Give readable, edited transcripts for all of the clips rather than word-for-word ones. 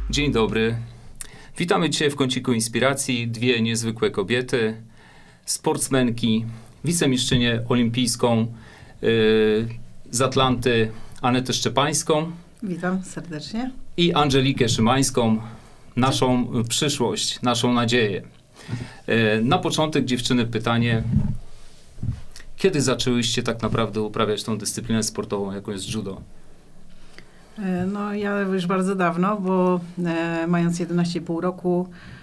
Dzień dobry. Witamy dzisiaj w kąciku inspiracji. Dwie niezwykłe kobiety, sportsmenki, wicemistrzynię olimpijską z Atlanty Anetę Szczepańską. Witam serdecznie. I Angelikę Szymańską, naszą przyszłość, naszą nadzieję. Na początek, dziewczyny, pytanie. Kiedy zaczęłyście tak naprawdę uprawiać tą dyscyplinę sportową, jaką jest judo? No ja już bardzo dawno, bo mając 11,5 roku,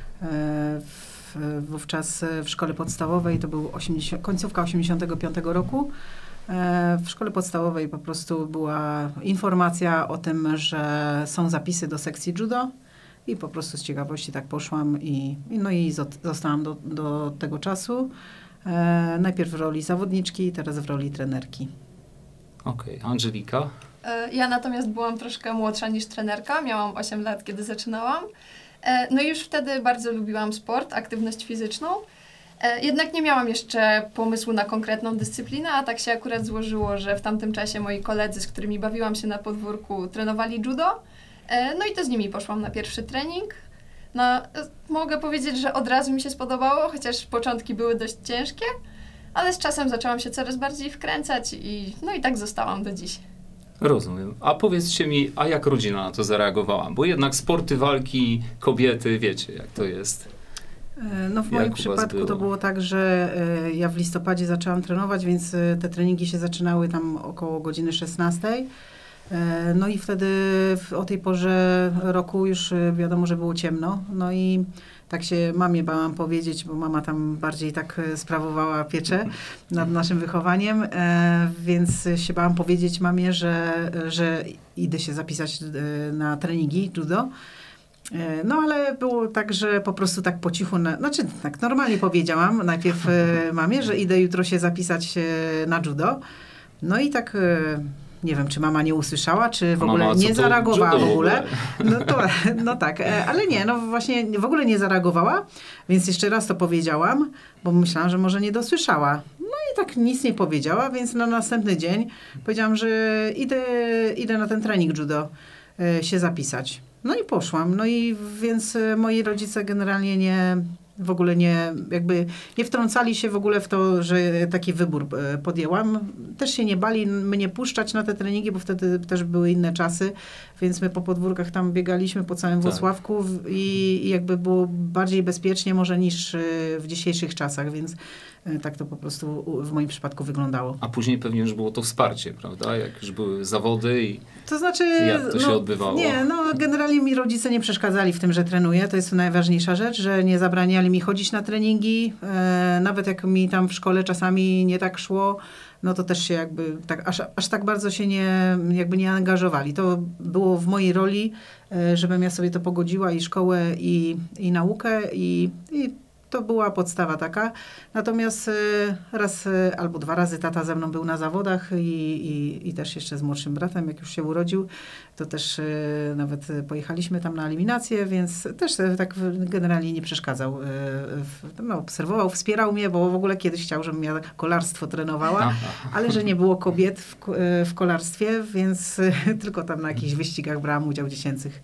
wówczas w szkole podstawowej, to był końcówka 85 roku, w szkole podstawowej po prostu była informacja o tym, że są zapisy do sekcji judo i po prostu z ciekawości tak poszłam i zostałam do tego czasu. Najpierw w roli zawodniczki, teraz w roli trenerki. Okej, Angelika? Ja natomiast byłam troszkę młodsza niż trenerka, miałam 8 lat, kiedy zaczynałam. No i już wtedy bardzo lubiłam sport, aktywność fizyczną. Jednak nie miałam jeszcze pomysłu na konkretną dyscyplinę, a tak się akurat złożyło, że w tamtym czasie moi koledzy, z którymi bawiłam się na podwórku, trenowali judo. No i to z nimi poszłam na pierwszy trening. No, mogę powiedzieć, że od razu mi się spodobało, chociaż początki były dość ciężkie, ale z czasem zaczęłam się coraz bardziej wkręcać i tak zostałam do dziś. Rozumiem. A powiedzcie mi, a jak rodzina na to zareagowała? Bo jednak sporty, walki, kobiety, wiecie jak to jest. No w moim przypadku to było tak, że ja w listopadzie zaczęłam trenować, więc te treningi się zaczynały tam około godziny 16. No i wtedy o tej porze roku już wiadomo, że było ciemno. No i tak się mamie bałam powiedzieć, bo mama tam bardziej tak sprawowała pieczę nad naszym wychowaniem, więc się bałam powiedzieć mamie, że idę się zapisać na treningi judo. No ale było tak, że po prostu tak po cichu, tak normalnie powiedziałam najpierw mamie, że idę jutro się zapisać na judo. No i tak... Nie wiem, czy mama nie usłyszała, czy w ogóle nie zareagowała w ogóle. No tak, ale nie, no właśnie w ogóle nie zareagowała, więc jeszcze raz to powiedziałam, bo myślałam, że może nie dosłyszała. No i tak nic nie powiedziała, więc na następny dzień powiedziałam, że idę na ten trening judo się zapisać. No i poszłam. No i więc moi rodzice generalnie w ogóle nie wtrącali się w ogóle w to, że taki wybór podjęłam. Też się nie bali mnie puszczać na te treningi, bo wtedy też były inne czasy, więc my po podwórkach tam biegaliśmy po całym Włocławku i jakby było bardziej bezpiecznie może niż w dzisiejszych czasach, więc tak to po prostu w moim przypadku wyglądało. A później pewnie już było to wsparcie, prawda? Jak już były zawody i to znaczy, jak to się odbywało? Nie, generalnie mi rodzice nie przeszkadzali w tym, że trenuję. To jest najważniejsza rzecz, że nie zabraniali mi chodzić na treningi. Nawet jak mi tam w szkole czasami nie tak szło, no to też się jakby tak, aż tak bardzo się nie angażowali. To było w mojej roli, żebym ja sobie to pogodziła i szkołę i naukę i to była podstawa taka. Natomiast raz albo 2 razy tata ze mną był na zawodach i też jeszcze z młodszym bratem, jak już się urodził, to też nawet pojechaliśmy tam na eliminację, więc też tak generalnie nie przeszkadzał. Obserwował, wspierał mnie, bo w ogóle kiedyś chciał, żebym ja kolarstwo trenowała, ale że nie było kobiet w kolarstwie, więc tylko tam na jakichś wyścigach brałam udział dziecięcych.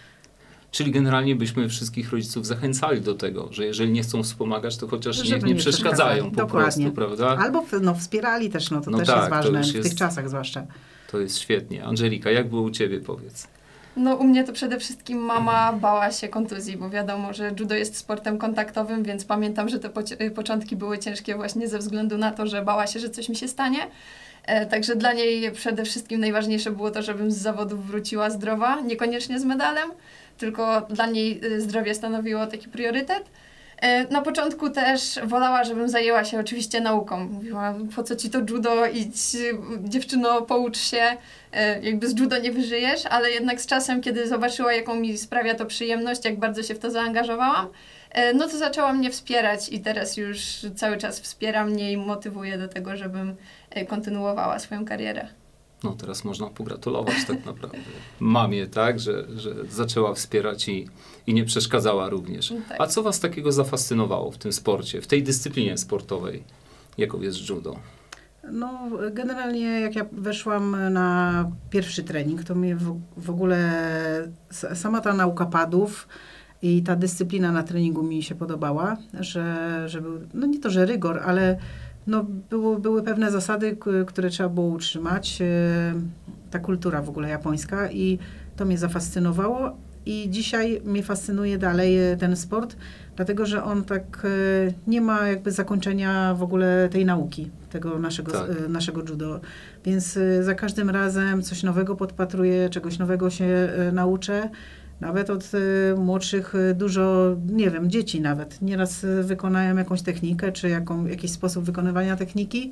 Czyli generalnie byśmy wszystkich rodziców zachęcali do tego, że jeżeli nie chcą wspomagać, to chociaż niech nie przeszkadzają po prostu, prawda? Albo wspierali też, to też jest ważne, w tych czasach zwłaszcza. To jest świetnie. Angelika, jak było u ciebie, powiedz? No u mnie to przede wszystkim mama bała się kontuzji, bo wiadomo, że judo jest sportem kontaktowym, więc pamiętam, że te początki były ciężkie właśnie ze względu na to, że bała się, że coś mi się stanie. Także dla niej przede wszystkim najważniejsze było to, żebym z zawodów wróciła zdrowa, niekoniecznie z medalem, tylko dla niej zdrowie stanowiło taki priorytet. Na początku też wolała, żebym zajęła się oczywiście nauką. Mówiła, po co ci to judo, idź dziewczyno, poucz się, jakby z judo nie wyżyjesz, ale jednak z czasem, kiedy zobaczyła, jaką mi sprawia to przyjemność, jak bardzo się w to zaangażowałam, no to zaczęła mnie wspierać i teraz już cały czas wspiera mnie i motywuje do tego, żebym kontynuowała swoją karierę. No teraz można pogratulować tak naprawdę mamie, tak, że zaczęła wspierać i nie przeszkadzała również. Tak. A co was takiego zafascynowało w tym sporcie, w tej dyscyplinie sportowej, jaką jest judo? No, generalnie jak ja weszłam na pierwszy trening, to mnie w ogóle sama ta nauka padów i ta dyscyplina na treningu mi się podobała, że był, no nie to, że rygor, ale no były pewne zasady, które trzeba było utrzymać. Ta kultura w ogóle japońska i to mnie zafascynowało. I dzisiaj mnie fascynuje dalej ten sport, dlatego że on tak nie ma jakby zakończenia w ogóle tej nauki, tego naszego judo. Więc za każdym razem coś nowego podpatruję, czegoś nowego się nauczę. Nawet od młodszych dużo, nie wiem, dzieci nawet. Nieraz wykonałem jakąś technikę, czy jakiś sposób wykonywania techniki.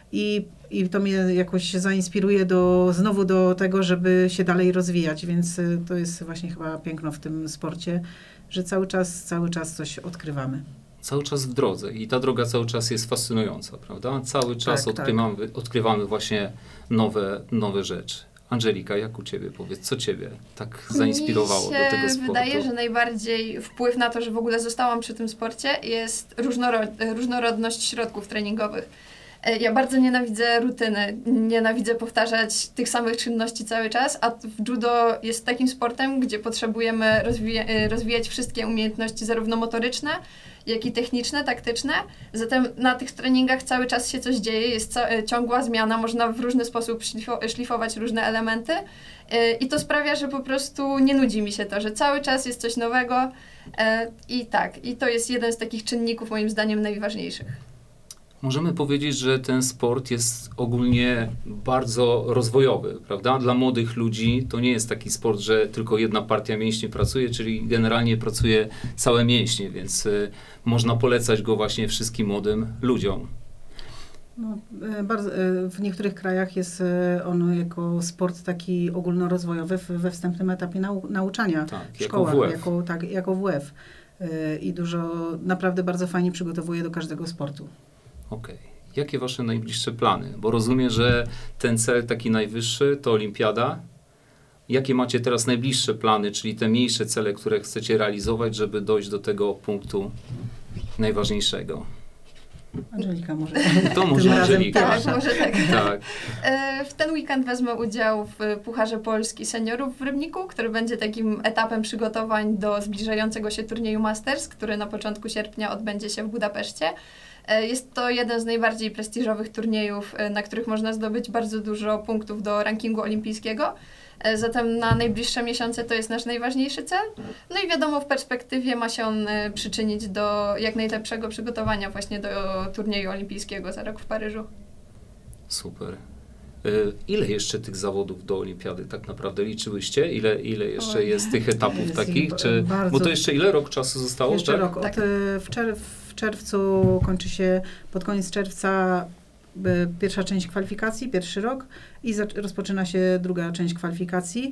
I to mnie jakoś zainspiruje znowu do tego, żeby się dalej rozwijać, więc to jest właśnie chyba piękno w tym sporcie, że cały czas coś odkrywamy. Cały czas w drodze i ta droga cały czas jest fascynująca, prawda? Cały czas odkrywamy właśnie nowe rzeczy. Angelika, jak u Ciebie? Powiedz, co Ciebie tak zainspirowało do tego sportu? Mi się wydaje, że najbardziej wpływ na to, że w ogóle zostałam przy tym sporcie, jest różnorodność środków treningowych. Ja bardzo nienawidzę rutyny, nienawidzę powtarzać tych samych czynności cały czas, a judo jest takim sportem, gdzie potrzebujemy rozwijać wszystkie umiejętności zarówno motoryczne, jak i techniczne, taktyczne. Zatem na tych treningach cały czas się coś dzieje, jest ciągła zmiana, można w różny sposób szlifować różne elementy i to sprawia, że po prostu nie nudzi mi się to, że cały czas jest coś nowego i to jest jeden z takich czynników moim zdaniem najważniejszych. Możemy powiedzieć, że ten sport jest ogólnie bardzo rozwojowy, prawda? Dla młodych ludzi to nie jest taki sport, że tylko jedna partia mięśni pracuje, czyli generalnie pracuje całe mięśnie, więc można polecać go właśnie wszystkim młodym ludziom. No, w niektórych krajach jest on jako sport taki ogólnorozwojowy we wstępnym etapie nauczania w szkołach, jako WF. I naprawdę bardzo fajnie przygotowuje do każdego sportu. Okej. Jakie wasze najbliższe plany? Bo rozumiem, że ten cel taki najwyższy to olimpiada. Jakie macie teraz najbliższe plany, czyli te mniejsze cele, które chcecie realizować, żeby dojść do tego punktu najważniejszego? Angelika może. To może Angelika. Tak, może tak. W ten weekend wezmę udział w Pucharze Polski Seniorów w Rybniku, który będzie takim etapem przygotowań do zbliżającego się turnieju Masters, który na początku sierpnia odbędzie się w Budapeszcie. Jest to jeden z najbardziej prestiżowych turniejów, na których można zdobyć bardzo dużo punktów do rankingu olimpijskiego. Zatem na najbliższe miesiące to jest nasz najważniejszy cel. No i wiadomo, w perspektywie ma się on przyczynić do jak najlepszego przygotowania właśnie do turnieju olimpijskiego za rok w Paryżu. Super. Ile jeszcze tych zawodów do olimpiady tak naprawdę liczyłyście? Ile jeszcze jest tych etapów takich? Bo to jeszcze ile rok czasu zostało? Jeszcze tak? rok. W czerwcu kończy się, pod koniec czerwca pierwsza część kwalifikacji, pierwszy rok i rozpoczyna się druga część kwalifikacji,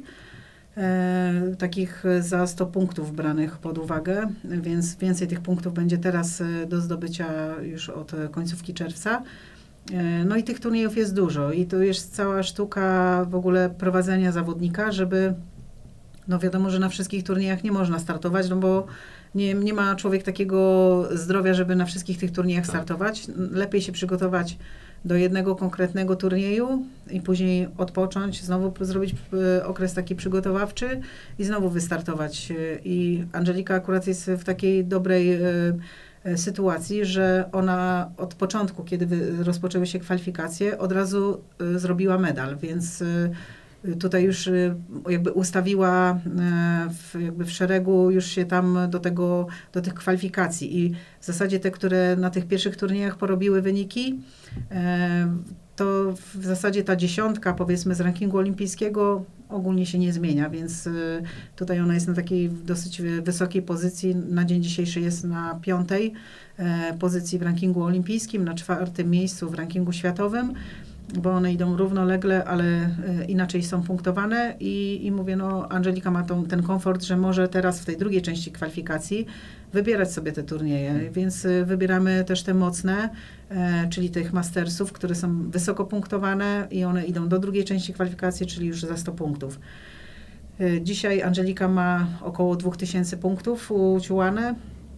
takich za 100 punktów branych pod uwagę, więc więcej tych punktów będzie teraz do zdobycia już od końcówki czerwca. No i tych turniejów jest dużo i to jest cała sztuka w ogóle prowadzenia zawodnika, żeby, no wiadomo, że na wszystkich turniejach nie można startować, no bo nie ma człowiek takiego zdrowia, żeby na wszystkich tych turniejach startować. Lepiej się przygotować do jednego konkretnego turnieju i później odpocząć, znowu zrobić okres taki przygotowawczy i znowu wystartować. I Angelika akurat jest w takiej dobrej sytuacji, że ona od początku, kiedy rozpoczęły się kwalifikacje, od razu zrobiła medal, więc tutaj już jakby ustawiła w szeregu już się tam do tych kwalifikacji i w zasadzie te, które na tych pierwszych turniejach porobiły wyniki, to w zasadzie ta 10 powiedzmy z rankingu olimpijskiego ogólnie się nie zmienia, więc tutaj ona jest na takiej dosyć wysokiej pozycji. Na dzień dzisiejszy jest na 5. pozycji w rankingu olimpijskim, na 4. miejscu w rankingu światowym, bo one idą równolegle, ale inaczej są punktowane i mówię, no Angelika ma ten komfort, że może teraz w tej drugiej części kwalifikacji wybierać sobie te turnieje, więc wybieramy też te mocne, czyli tych mastersów, które są wysoko punktowane i one idą do drugiej części kwalifikacji, czyli już za 100 punktów. Dzisiaj Angelika ma około 2000 punktów uciułane.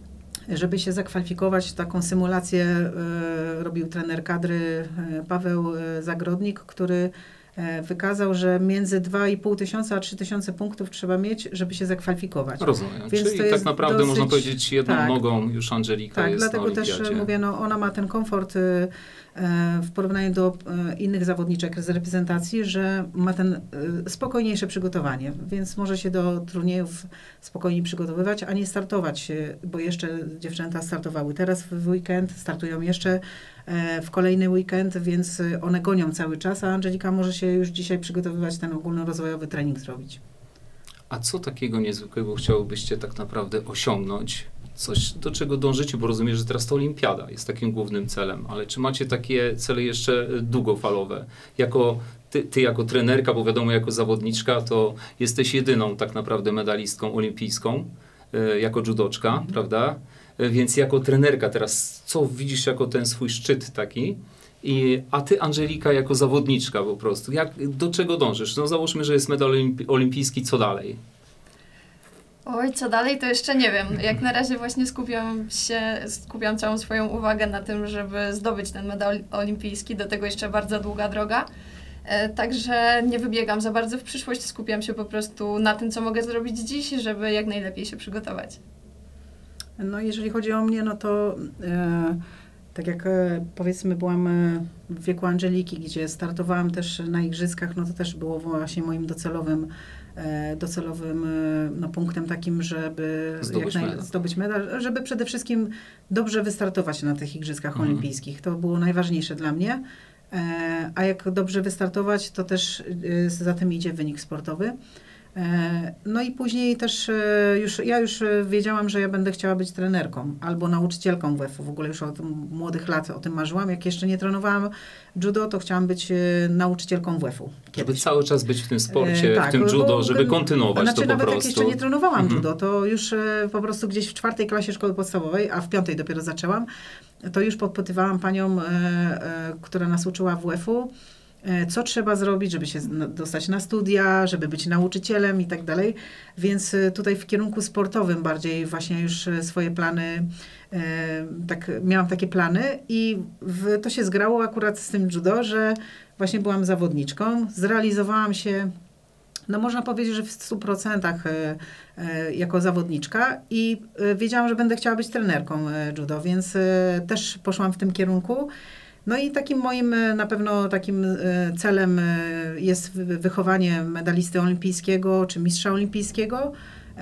żeby się zakwalifikować, taką symulację robił trener kadry Paweł Zagrodnik, który wykazał, że między 2,5 a 3 000 punktów trzeba mieć, żeby się zakwalifikować. Rozumiem. Więc czyli tak naprawdę dosyć, można powiedzieć jedną nogą już Angelika jest dlatego na olimpiadzie. też mówię, no ona ma ten komfort w porównaniu do innych zawodniczek z reprezentacji, że ma ten spokojniejsze przygotowanie, więc może się do turniejów spokojnie przygotowywać, a nie startować, bo jeszcze dziewczęta startowały teraz w weekend, startują jeszcze w kolejny weekend, więc one gonią cały czas, a Angelika może się już dzisiaj przygotowywać, ten ogólnorozwojowy trening zrobić. A co takiego niezwykłego chciałybyście tak naprawdę osiągnąć? Coś, do czego dążycie, bo rozumiem, że teraz to olimpiada jest takim głównym celem, ale czy macie takie cele jeszcze długofalowe? Ty jako trenerka, bo wiadomo, jako zawodniczka, to jesteś jedyną tak naprawdę medalistką olimpijską, jako judoczka, prawda? Więc jako trenerka teraz, co widzisz jako ten swój szczyt taki? A ty, Angelika, jako zawodniczka po prostu, do czego dążysz? No załóżmy, że jest medal olimpijski, co dalej? Oj, co dalej, to jeszcze nie wiem. Jak na razie właśnie skupiam całą swoją uwagę na tym, żeby zdobyć ten medal olimpijski. Do tego jeszcze bardzo długa droga. Także nie wybiegam za bardzo w przyszłość. Skupiam się po prostu na tym, co mogę zrobić dziś, żeby jak najlepiej się przygotować. No jeżeli chodzi o mnie, no to tak jak powiedzmy byłam w wieku Angeliki, gdzie startowałam też na igrzyskach, no to też było właśnie moim docelowym punktem takim, żeby zdobyć medal, żeby przede wszystkim dobrze wystartować na tych igrzyskach olimpijskich. To było najważniejsze dla mnie. A jak dobrze wystartować, to też za tym idzie wynik sportowy. No i później też już wiedziałam, że ja będę chciała być trenerką albo nauczycielką WF-u. W ogóle już od młodych lat o tym marzyłam. Jak jeszcze nie trenowałam judo, to chciałam być nauczycielką WF-u. Żeby cały czas być w tym sporcie, w tym judo, żeby kontynuować to po nawet prostu. Jak jeszcze nie trenowałam judo, to już po prostu gdzieś w 4. klasie szkoły podstawowej, a w 5. dopiero zaczęłam, to już podpytywałam panią, która nas uczyła WF-u, co trzeba zrobić, żeby się dostać na studia, żeby być nauczycielem i tak dalej. Więc tutaj w kierunku sportowym bardziej właśnie już swoje plany, miałam takie plany i to się zgrało akurat z tym judo, że właśnie byłam zawodniczką, zrealizowałam się, no można powiedzieć, że w 100% jako zawodniczka i wiedziałam, że będę chciała być trenerką judo, więc też poszłam w tym kierunku. No i takim moim na pewno takim celem jest wychowanie medalisty olimpijskiego czy mistrza olimpijskiego.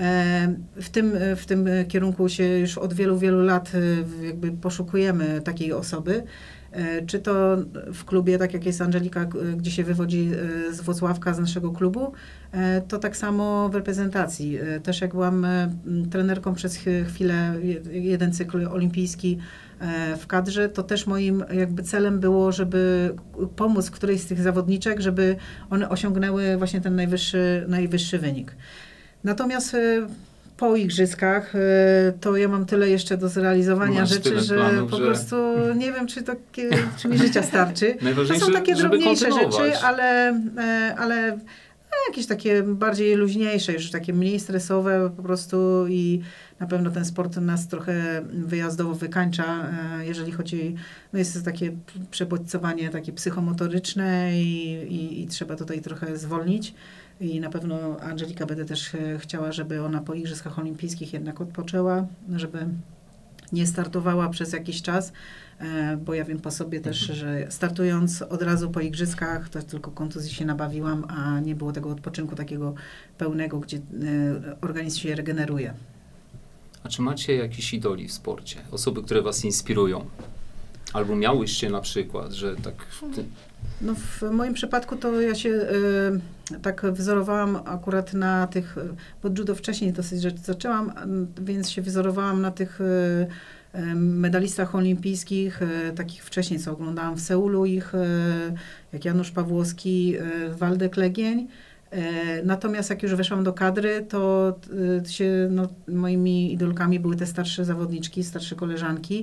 W tym kierunku się już od wielu, wielu lat jakby poszukujemy takiej osoby. Czy to w klubie, tak jak jest Angelika, gdzie się wywodzi z Włocławka, z naszego klubu, to tak samo w reprezentacji. Też jak byłam trenerką przez chwilę, jeden cykl olimpijski w kadrze, to też moim jakby celem było, żeby pomóc którejś z tych zawodniczek, żeby one osiągnęły właśnie ten najwyższy wynik. Natomiast po igrzyskach to ja mam tyle jeszcze do zrealizowania rzeczy, że planów, po prostu nie wiem, czy mi życia starczy. Najważniejsze, to są takie drobniejsze rzeczy, ale jakieś takie bardziej luźniejsze, już takie mniej stresowe po prostu i na pewno ten sport nas trochę wyjazdowo wykańcza, jeżeli chodzi, no jest to takie przebodźcowanie takie psychomotoryczne i trzeba tutaj trochę zwolnić. I na pewno Angelika będę też chciała, żeby ona po Igrzyskach Olimpijskich jednak odpoczęła, żeby nie startowała przez jakiś czas, bo ja wiem po sobie też, że startując od razu po Igrzyskach, to tylko kontuzji się nabawiłam, a nie było tego odpoczynku takiego pełnego, gdzie organizm się regeneruje. A czy macie jakieś idoli w sporcie? Osoby, które was inspirują? Albo miałyście na przykład, że tak... No w moim przypadku to ja się tak wzorowałam akurat na tych, bo judo wcześniej dosyć rzeczy zaczęłam, więc się wzorowałam na tych medalistach olimpijskich, takich wcześniej, co oglądałam w Seulu ich, jak Janusz Pawłowski, Waldek Legień. Natomiast jak już weszłam do kadry, to moimi idolkami były te starsze zawodniczki, starsze koleżanki.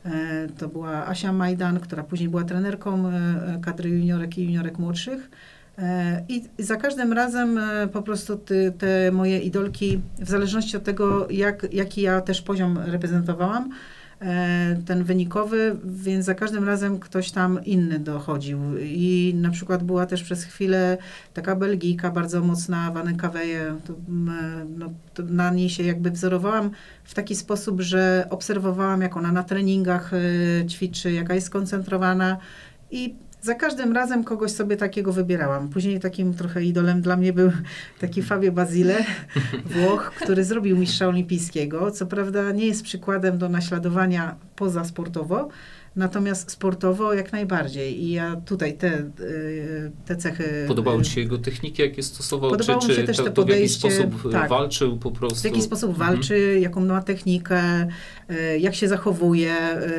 To była Asia Majdan, która później była trenerką kadry juniorek i juniorek młodszych. I za każdym razem po prostu te moje idolki, w zależności od tego, jaki ja też poziom reprezentowałam, ten wynikowy, więc za każdym razem ktoś tam inny dochodził. I na przykład była też przez chwilę taka Belgijka bardzo mocna, Vanessa Weje. Na niej się jakby wzorowałam w taki sposób, że obserwowałam, jak ona na treningach ćwiczy, jaka jest skoncentrowana i za każdym razem kogoś sobie takiego wybierałam. Później takim trochę idolem dla mnie był taki Fabio Basile, Włoch, który zrobił mistrza olimpijskiego. Co prawda nie jest przykładem do naśladowania pozasportowo, natomiast sportowo jak najbardziej. I ja tutaj te cechy... Podobały ci się jego techniki, jakie stosował? Podobało mi się też to w jaki sposób walczył po prostu? W jaki sposób walczy, jaką ma technikę, jak się zachowuje.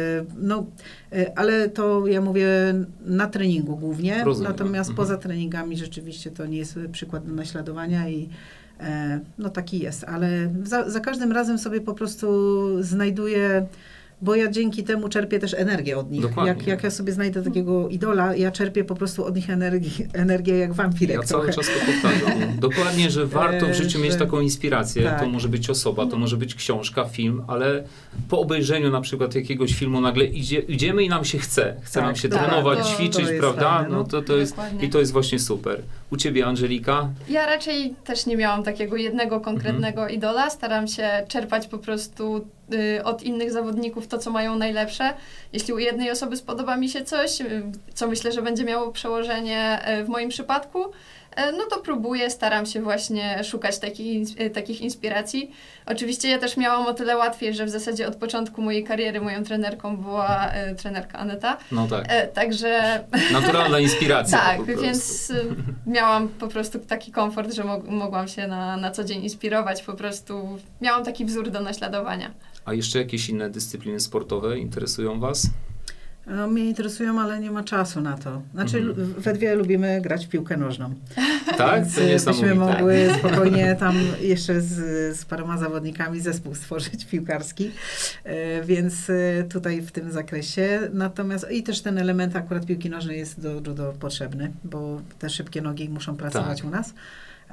Ale to ja mówię na treningu głównie. Rozumiem. Natomiast poza treningami rzeczywiście to nie jest przykład do naśladowania i taki jest. Ale za każdym razem sobie po prostu znajduję, bo ja dzięki temu czerpię też energię od nich. Jak ja sobie znajdę takiego idola, ja czerpię po prostu od nich energię jak wampirek. Ja cały czas to powtarzam. Dokładnie, że warto w życiu mieć taką inspirację. Tak. To może być osoba, to może być książka, film, ale po obejrzeniu na przykład jakiegoś filmu nagle idziemy i nam się chce. Chce nam się trenować, ćwiczyć, prawda? I to jest właśnie super. U ciebie, Angelika? Ja raczej też nie miałam takiego jednego konkretnego idola. Staram się czerpać po prostu od innych zawodników to, co mają najlepsze. Jeśli u jednej osoby spodoba mi się coś, co myślę, że będzie miało przełożenie w moim przypadku, to próbuję, staram się właśnie szukać takich inspiracji. Oczywiście ja też miałam o tyle łatwiej, że w zasadzie od początku mojej kariery moją trenerką była trenerka Aneta. No tak. Także... Naturalna inspiracja. Tak, więc miałam po prostu taki komfort, że mogłam się na co dzień inspirować. Po prostu miałam taki wzór do naśladowania. A jeszcze jakieś inne dyscypliny sportowe interesują was? Mnie interesują, ale nie ma czasu na to. Znaczy, we dwie lubimy grać w piłkę nożną. Tak? To niesamowite. Byśmy mogły spokojnie tam jeszcze z paroma zawodnikami zespół stworzyć piłkarski, więc tutaj w tym zakresie. Natomiast i też ten element akurat piłki nożnej jest do judo potrzebny, bo te szybkie nogi muszą pracować u nas.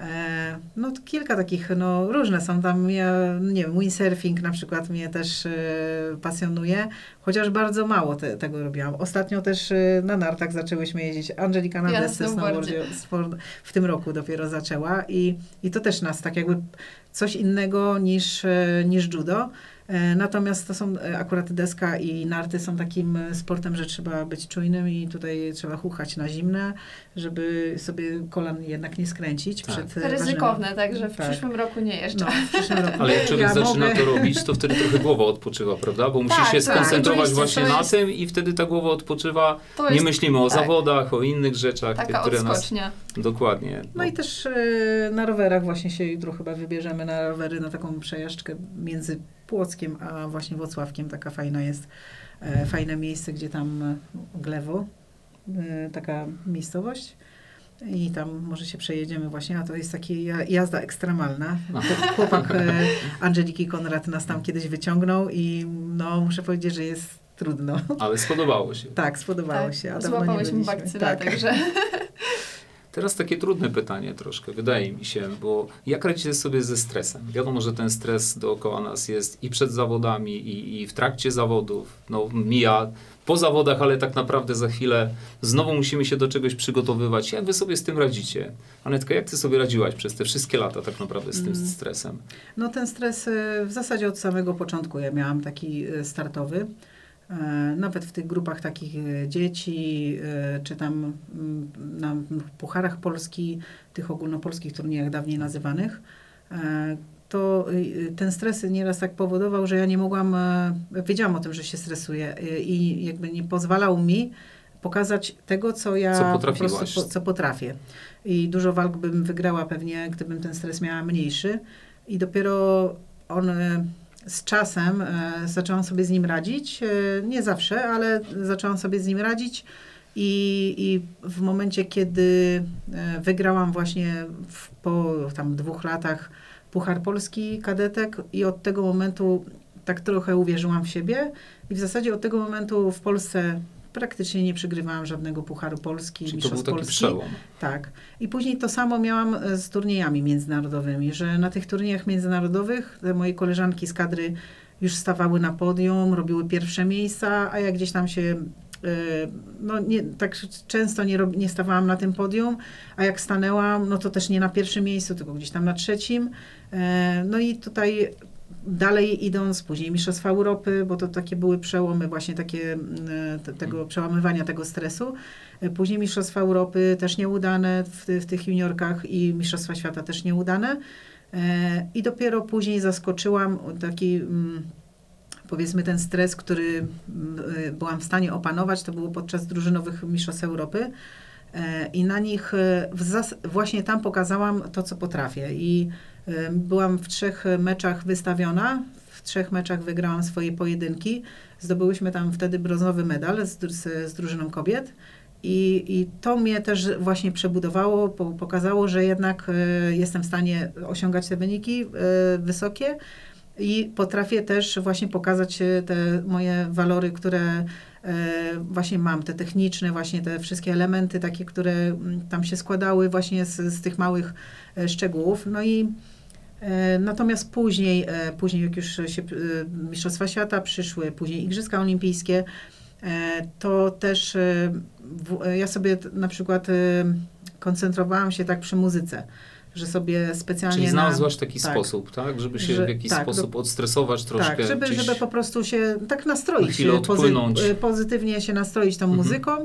To kilka takich, różne są tam, nie wiem, windsurfing na przykład mnie też pasjonuje, chociaż bardzo mało tego robiłam. Ostatnio też na nartach zaczęłyśmy jeździć. Angelika na desce snowboardzie w tym roku dopiero zaczęła i to też nas tak jakby coś innego niż judo. Natomiast to są akurat deska i narty są takim sportem, że trzeba być czujnym i tutaj trzeba chuchać na zimne, żeby sobie kolan jednak nie skręcić. Tak. Ryzykowne, także w przyszłym roku nie jeszcze. W przyszłym roku. Ale jak człowiek zaczyna to robić, to wtedy trochę głowa odpoczywa, prawda? Bo musi się skoncentrować właśnie na tym i wtedy ta głowa odpoczywa. Nie myślimy o zawodach, o innych rzeczach. Taka które odskocznia. Dokładnie. No i też na rowerach właśnie się jutro chyba wybierzemy na rowery, na taką przejażdżkę między Płockiem a właśnie Włocławkiem. Taka fajna jest, fajne miejsce, gdzie tam Glewo, taka miejscowość. I tam może się przejedziemy właśnie, a to jest taka jazda ekstremalna. Chłopak Angeliki Konrad nas tam kiedyś wyciągnął i muszę powiedzieć, że jest trudno. Ale spodobało się. Tak, spodobało się. A złapałyśmy bakcyla, także... Teraz takie trudne pytanie troszkę, wydaje mi się, bo jak radzicie sobie ze stresem? Wiadomo, że ten stres dookoła nas jest i przed zawodami, i w trakcie zawodów. Mija po zawodach, ale tak naprawdę za chwilę znowu musimy się do czegoś przygotowywać. Jak wy sobie z tym radzicie? Anetka, jak ty sobie radziłaś przez te wszystkie lata tak naprawdę z tym stresem? Ten stres w zasadzie od samego początku ja miałam taki startowy. Nawet w tych grupach takich dzieci, czy tam na pucharach Polski, tych ogólnopolskich turniejach dawniej nazywanych, to ten stres nieraz tak powodował, że ja nie mogłam, wiedziałam o tym, że się stresuję i jakby nie pozwalał mi pokazać tego, co ja po prostu, co potrafię. I dużo walk bym wygrała pewnie, gdybym ten stres miała mniejszy. I dopiero on... Z czasem zaczęłam sobie z nim radzić, nie zawsze, ale zaczęłam sobie z nim radzić i w momencie, kiedy wygrałam właśnie po tam 2 latach Puchar Polski kadetek i od tego momentu tak trochę uwierzyłam w siebie i w zasadzie od tego momentu w Polsce praktycznie nie przegrywałam żadnego Pucharu Polski, Czyli Mistrzostw to był taki Polski. przełom. Tak. I później to samo miałam z turniejami międzynarodowymi, że na tych turniejach międzynarodowych te moje koleżanki z kadry już stawały na podium, robiły pierwsze miejsca, a ja gdzieś tam się no nie, tak często nie stawałam na tym podium, a jak stanęłam, no to też nie na pierwszym miejscu, tylko gdzieś tam na trzecim. No i tutaj dalej idąc, później Mistrzostwa Europy, bo to takie były przełomy właśnie takie tego przełamywania tego stresu. Później Mistrzostwa Europy też nieudane w tych juniorkach i Mistrzostwa Świata też nieudane. I dopiero później zaskoczyłam taki powiedzmy ten stres, który byłam w stanie opanować, to było podczas drużynowych Mistrzostw Europy i na nich właśnie tam pokazałam to, co potrafię i byłam w 3 meczach wystawiona, w 3 meczach wygrałam swoje pojedynki, zdobyłyśmy tam wtedy brązowy medal z drużyną kobiet i to mnie też właśnie przebudowało, pokazało, że jednak jestem w stanie osiągać te wyniki wysokie, i potrafię też właśnie pokazać te moje walory, które właśnie mam, te techniczne, właśnie te wszystkie elementy takie, które tam się składały właśnie z tych małych szczegółów. No i natomiast później jak już się Mistrzostwa Świata przyszły, później Igrzyska Olimpijskie, to też ja sobie na przykład koncentrowałam się tak przy muzyce, że sobie specjalnie... Czyli znalazłaś taki sposób, tak? Żeby się w jakiś sposób odstresować troszkę. Tak, żeby po prostu się tak nastroić, na chwilę odpłynąć. Pozytywnie się nastroić tą muzyką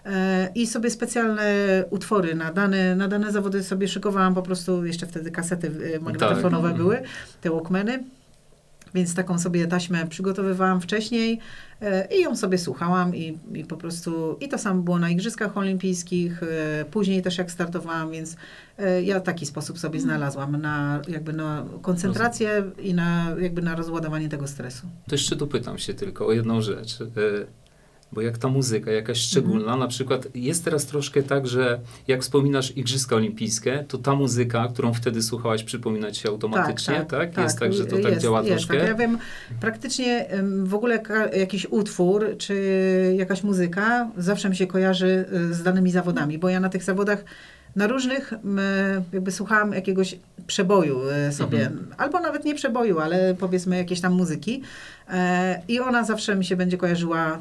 i sobie specjalne utwory na dane zawody sobie szykowałam, po prostu jeszcze wtedy kasety magnetofonowe były, te Walkmany. Więc taką sobie taśmę przygotowywałam wcześniej i ją sobie słuchałam i po prostu, i to samo było na Igrzyskach Olimpijskich, później też jak startowałam, więc ja taki sposób sobie znalazłam na koncentrację i na rozładowanie tego stresu. To jeszcze tu pytam się tylko o jedną rzecz. Bo jak ta muzyka, jakaś szczególna, na przykład jest teraz troszkę tak, że jak wspominasz Igrzyska Olimpijskie, to ta muzyka, którą wtedy słuchałaś, przypomina ci się automatycznie, tak? Jest tak, że to tak działa troszkę? Tak. Ja wiem, praktycznie w ogóle jakiś utwór, czy jakaś muzyka zawsze mi się kojarzy z danymi zawodami, bo ja na tych zawodach na różnych jakby słuchałam jakiegoś przeboju sobie, albo nawet nie przeboju, ale powiedzmy jakiejś tam muzyki i ona zawsze mi się będzie kojarzyła,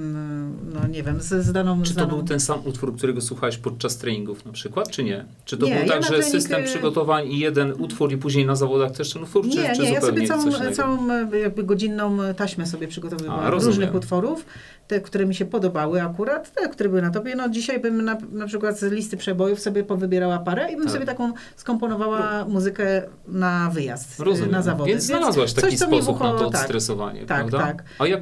no nie wiem, z daną... Czy to był ten sam utwór, którego słuchałeś podczas treningów na przykład, czy nie? Czy to był tak, że system przygotowań i jeden utwór i później na zawodach też ten utwór, czy zupełnie ja sobie coś całą jakby godzinną taśmę sobie przygotowywałam różnych utworów, te, które mi się podobały akurat, te, które były na topie. No dzisiaj bym na przykład z listy przebojów sobie powybierała parę i bym sobie taką skomponowała muzykę na wyjazd, na zawody. Więc znalazłaś taki sposób na to odstresowanie, prawda? Tak. A jak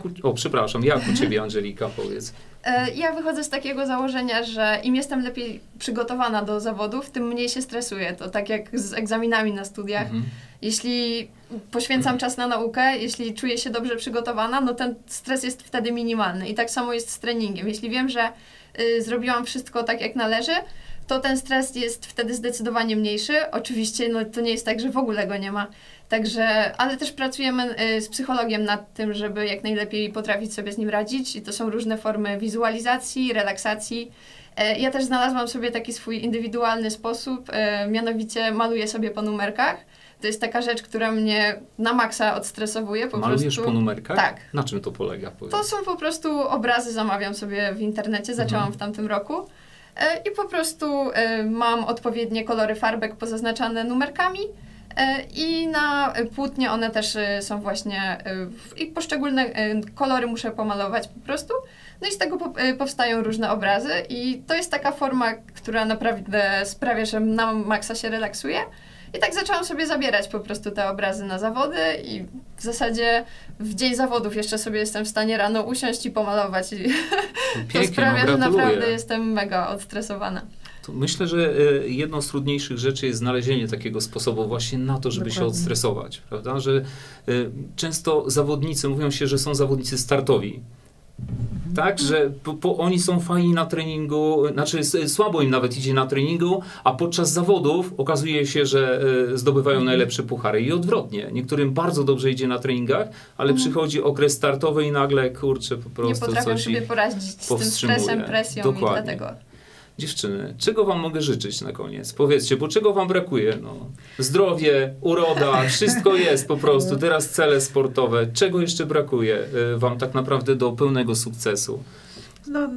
u ciebie, Angelika, powiedz? Ja wychodzę z takiego założenia, że im jestem lepiej przygotowana do zawodów, tym mniej się stresuję. To tak jak z egzaminami na studiach. Jeśli poświęcam czas na naukę, jeśli czuję się dobrze przygotowana, no ten stres jest wtedy minimalny. I tak samo jest z treningiem. Jeśli wiem, że zrobiłam wszystko tak jak należy, to ten stres jest wtedy zdecydowanie mniejszy. Oczywiście no, to nie jest tak, że w ogóle go nie ma. Także, ale też pracujemy z psychologiem nad tym, żeby jak najlepiej potrafić sobie z nim radzić i to są różne formy wizualizacji, relaksacji. Ja też znalazłam sobie taki swój indywidualny sposób, mianowicie maluję sobie po numerkach. To jest taka rzecz, która mnie na maksa odstresowuje. Malujesz po numerkach? Tak. Na czym to polega? Powiedz? To są po prostu obrazy, zamawiam sobie w internecie, zaczęłam w tamtym roku. I po prostu mam odpowiednie kolory farbek pozaznaczane numerkami i na płótnie one też są właśnie i poszczególne kolory muszę pomalować po prostu. No i z tego powstają różne obrazy i to jest taka forma, która naprawdę sprawia, że na maksa się relaksuje. I tak zaczęłam sobie zabierać po prostu te obrazy na zawody i w zasadzie w dzień zawodów jeszcze sobie jestem w stanie rano usiąść i pomalować. I pięknie, to sprawia, że naprawdę jestem mega odstresowana. To myślę, że jedną z trudniejszych rzeczy jest znalezienie takiego sposobu właśnie na to, żeby się odstresować, prawda? Że często zawodnicy, mówią się, że są zawodnicy startowi. tak, że oni są fajni na treningu, znaczy słabo im nawet idzie na treningu, a podczas zawodów okazuje się, że zdobywają najlepsze puchary i odwrotnie. Niektórym bardzo dobrze idzie na treningach, ale przychodzi okres startowy i nagle, kurczę, po prostu nie potrafią coś sobie poradzić z tym stresem, presją. Dokładnie. I dlatego... Dziewczyny, czego wam mogę życzyć na koniec? Powiedzcie, bo czego wam brakuje? No, zdrowie, uroda, wszystko jest po prostu. Teraz cele sportowe. Czego jeszcze brakuje wam tak naprawdę do pełnego sukcesu? No,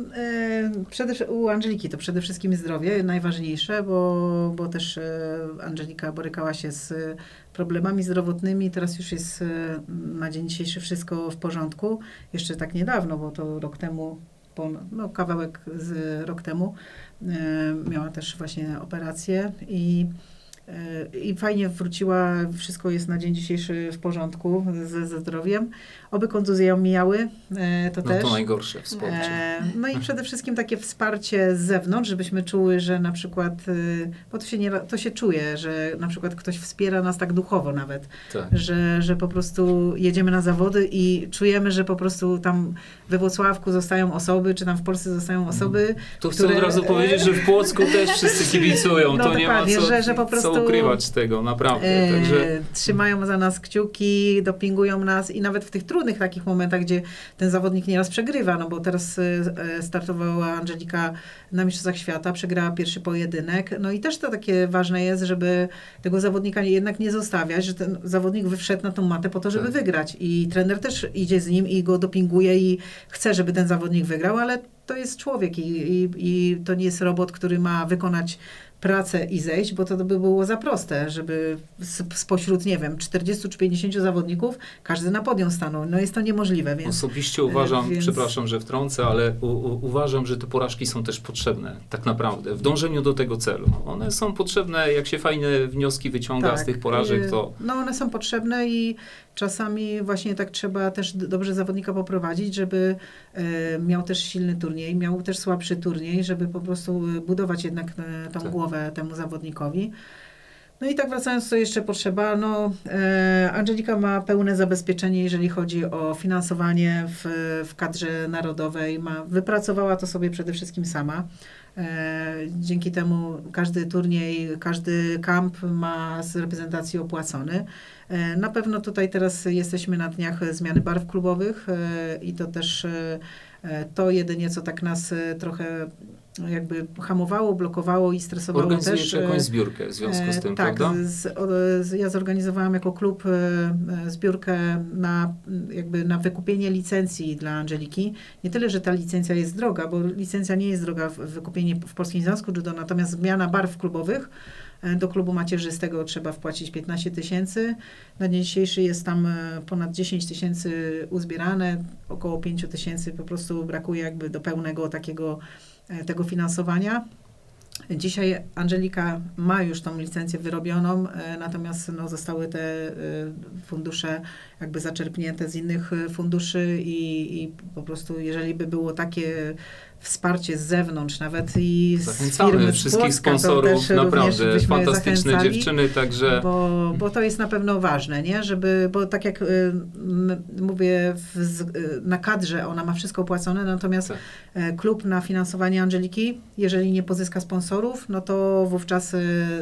u Angeliki to przede wszystkim zdrowie, najważniejsze, bo też Angelika borykała się z problemami zdrowotnymi, teraz już jest na dzień dzisiejszy wszystko w porządku. Jeszcze tak niedawno, bo to rok temu, kawałek z rok temu miała też właśnie operację i fajnie wróciła, wszystko jest na dzień dzisiejszy w porządku ze zdrowiem. Oby kontuzje ją mijały, to też. To najgorsze w sporcie. No i przede wszystkim takie wsparcie z zewnątrz, żebyśmy czuły, że na przykład, bo to się czuje, że na przykład ktoś wspiera nas tak duchowo nawet, tak. Że po prostu jedziemy na zawody i czujemy, że po prostu tam we Włocławku zostają osoby, czy tam w Polsce zostają osoby, to chcę od razu powiedzieć, że w Płocku też wszyscy kibicują, to nie ma że po prostu ukrywać tego, naprawdę. Także... Trzymają za nas kciuki, dopingują nas i nawet w tych trudnych takich momentach, gdzie ten zawodnik nieraz przegrywa, no bo teraz startowała Angelika na Mistrzostwach Świata, przegrała pierwszy pojedynek, no i też to takie ważne jest, żeby tego zawodnika jednak nie zostawiać, że ten zawodnik wszedł na tą matę po to, żeby wygrać i trener też idzie z nim i go dopinguje i chce, żeby ten zawodnik wygrał, ale to jest człowiek i to nie jest robot, który ma wykonać pracę i zejść, bo to by było za proste, żeby spośród, nie wiem, 40 czy 50 zawodników każdy na podium stanął. No jest to niemożliwe, więc... Osobiście uważam, przepraszam, że wtrącę, ale uważam, że te porażki są też potrzebne, tak naprawdę, w dążeniu do tego celu. One są potrzebne, jak się fajne wnioski wyciąga z tych porażek, to... No one są potrzebne i czasami właśnie tak trzeba też dobrze zawodnika poprowadzić, żeby miał też silny turniej, miał też słabszy turniej, żeby po prostu budować jednak tą głowę temu zawodnikowi. No i tak wracając, co jeszcze potrzeba, no Angelika ma pełne zabezpieczenie, jeżeli chodzi o finansowanie w kadrze narodowej. Wypracowała to sobie przede wszystkim sama. Dzięki temu każdy turniej, każdy kamp ma z reprezentacji opłacony. Na pewno tutaj teraz jesteśmy na dniach zmiany barw klubowych i to też to jedynie co tak nas trochę jakby hamowało, blokowało i stresowało też. Organizujecie jakąś zbiórkę w związku z tym, tak, prawda? Ja zorganizowałam jako klub zbiórkę na wykupienie licencji dla Angeliki. Nie tyle, że ta licencja jest droga, bo licencja nie jest droga, wykupienie w Polskim Związku Judo, natomiast zmiana barw klubowych do klubu macierzystego trzeba wpłacić 15 000. Na dzień dzisiejszy jest tam ponad 10 000 uzbierane, około 5 000 po prostu brakuje jakby do pełnego tego finansowania. Dzisiaj Angelika ma już tą licencję wyrobioną, natomiast zostały te fundusze jakby zaczerpnięte z innych funduszy i po prostu jeżeli by było takie wsparcie z zewnątrz, nawet i z firmy wszystkich sponsorów, naprawdę fantastyczne dziewczyny, także... Bo to jest na pewno ważne, nie? Bo tak jak mówię, na kadrze ona ma wszystko opłacone, natomiast klub na finansowanie Angeliki, jeżeli nie pozyska sponsorów, no to wówczas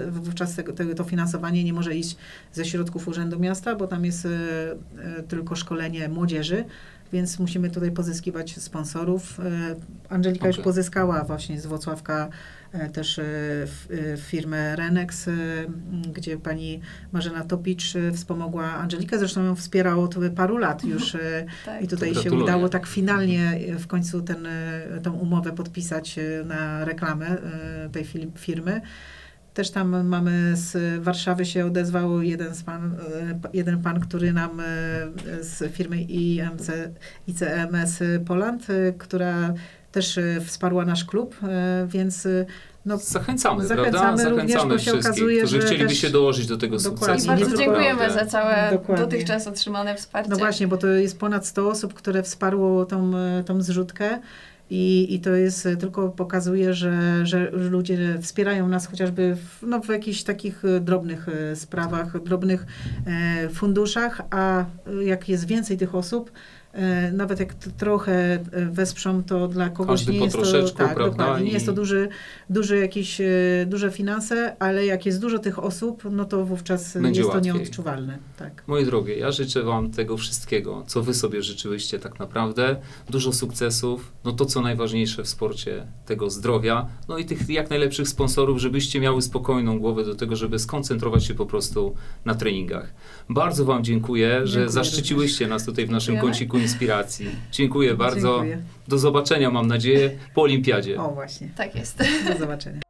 to finansowanie nie może iść ze środków Urzędu Miasta, bo tam jest tylko szkolenie młodzieży, więc musimy tutaj pozyskiwać sponsorów. Angelika już pozyskała właśnie z Włocławka też firmę Renex, gdzie pani Marzena Topicz wspomogła Angelikę, zresztą ją wspiera od paru lat już tak. I tutaj się udało tak finalnie w końcu tą umowę podpisać na reklamę tej firmy. Też tam mamy z Warszawy się odezwał jeden pan, który nam z firmy ICMS Poland, która też wsparła nasz klub, więc zachęcamy, prawda? Zachęcamy bo się wszystkich, okazuje, którzy chcieliby się dołożyć do tego sukcesu. I bardzo dziękujemy za całe dotychczas otrzymane wsparcie. No właśnie, bo to jest ponad 100 osób, które wsparło tą zrzutkę. I to jest, tylko pokazuje, że ludzie wspierają nas chociażby w jakichś takich drobnych sprawach, drobnych funduszach, a jak jest więcej tych osób, nawet jak trochę wesprzą, to dla kogoś każdy nie po jest to, troszeczku, tak, prawda? dokładnie, nie jest to duże finanse, ale jak jest dużo tych osób, no to wówczas Będzie jest łatwiej. to nieodczuwalne. Tak. Moi drogie, ja życzę wam tego wszystkiego, co wy sobie życzyłyście tak naprawdę, dużo sukcesów, no to co najważniejsze w sporcie, tego zdrowia, no i tych jak najlepszych sponsorów, żebyście miały spokojną głowę do tego, żeby skoncentrować się po prostu na treningach. Bardzo wam dziękuję, że zaszczyciłyście nas tutaj w naszym kąciku inspiracji. Dziękuję bardzo. Dziękuję. Do zobaczenia, mam nadzieję, po olimpiadzie. O właśnie. Tak jest. Do zobaczenia.